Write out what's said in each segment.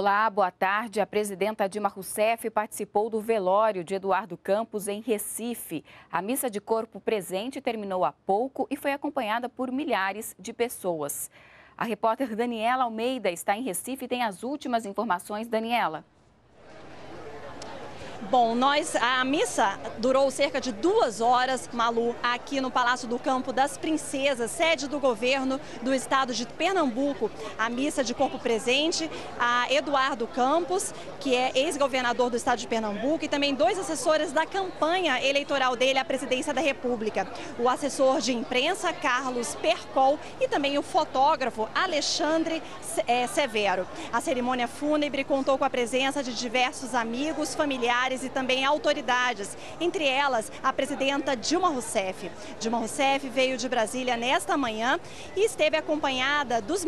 Olá, boa tarde. A presidenta Dilma Rousseff participou do velório de Eduardo Campos em Recife. A missa de corpo presente terminou há pouco e foi acompanhada por milhares de pessoas. A repórter Daniela Almeida está em Recife e tem as últimas informações. Daniela. Bom, a missa durou cerca de 2 horas, Malu, aqui no Palácio do Campo das Princesas, sede do governo do estado de Pernambuco. A missa de corpo presente, a Eduardo Campos, que é ex-governador do estado de Pernambuco, e também 2 assessores da campanha eleitoral dele à presidência da República. O assessor de imprensa, Carlos Percol, e também o fotógrafo Alexandre Severo. A cerimônia fúnebre contou com a presença de diversos amigos, familiares e também autoridades, entre elas a presidenta Dilma Rousseff. Dilma Rousseff veio de Brasília nesta manhã e esteve acompanhada dos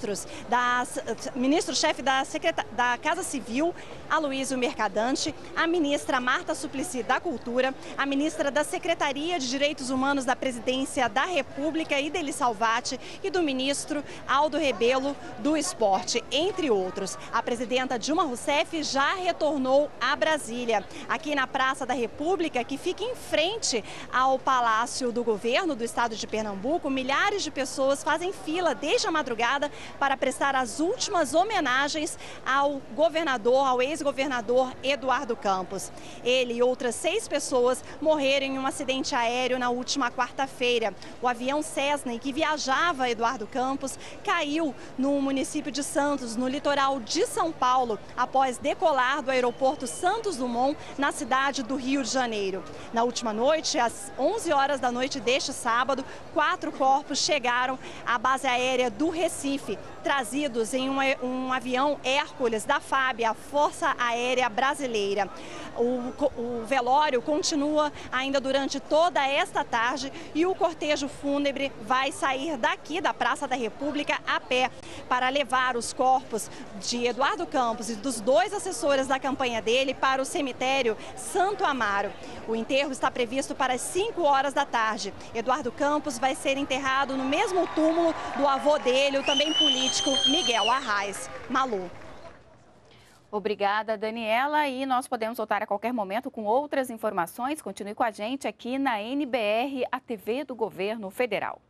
ministro-chefe da Casa Civil, Aloysio Mercadante, a ministra Marta Suplicy da Cultura, a ministra da Secretaria de Direitos Humanos da Presidência da República, Idely Salvati, e do ministro Aldo Rebelo do Esporte, entre outros. A presidenta Dilma Rousseff já retornou a Brasília. Aqui na Praça da República, que fica em frente ao Palácio do Governo do estado de Pernambuco, milhares de pessoas fazem fila desde a madrugada para prestar as últimas homenagens ao ex-governador Eduardo Campos. Ele e outras 6 pessoas morreram em um acidente aéreo na última quarta-feira. O avião Cessna, que viajava Eduardo Campos, caiu no município de Santos, no litoral de São Paulo, após decolar do aeroporto Santos Dumont, na cidade do Rio de Janeiro. Na última noite, às 11 horas da noite deste sábado, 4 corpos chegaram à base aérea do Recife, trazidos em um avião Hércules da FAB, a Força Aérea Brasileira. O velório continua ainda durante toda esta tarde e o cortejo fúnebre vai sair daqui da Praça da República a pé para levar os corpos de Eduardo Campos e dos 2 assessores da campanha dele para o cemitério Santo Amaro. O enterro está previsto para as 5 horas da tarde. Eduardo Campos vai ser enterrado no mesmo túmulo do avô dele, o também político Miguel Arraes. Malu. Obrigada, Daniela. E nós podemos voltar a qualquer momento com outras informações. Continue com a gente aqui na NBR, a TV do Governo Federal.